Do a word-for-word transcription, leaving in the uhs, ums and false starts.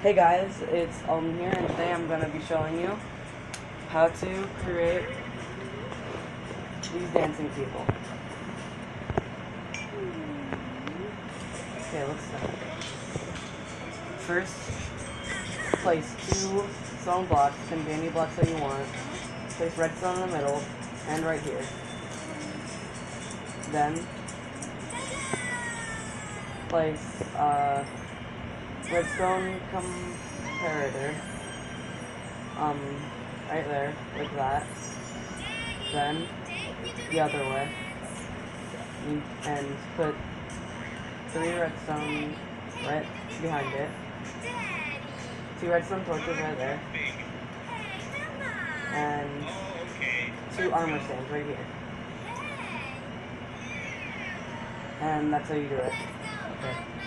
Hey guys, it's Alden here, and today I'm going to be showing you how to create these dancing people. Okay, let's start. First, place two stone blocks, can be any blocks that you want. Place redstone in the middle, and right here. Then, place uh, redstone comparator, um, right there, like that. Then, the other way, and put three redstone right behind it, two redstone torches right there, and two armor stands right here. And that's how you do it. Okay.